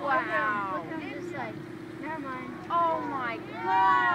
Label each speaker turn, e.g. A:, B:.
A: Wow.
B: Look on this side. Never mind.
A: Oh my God.